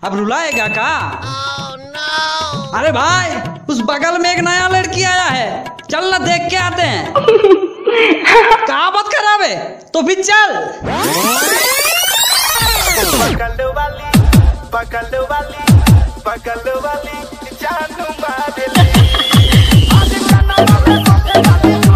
अब रुलाएगा का? अरे भाई उस बगल में एक नया लड़की आया है, चल ना देख के आते हैं। कहाँ बात खराब है तो फिर चल। पकड़ वाली जानू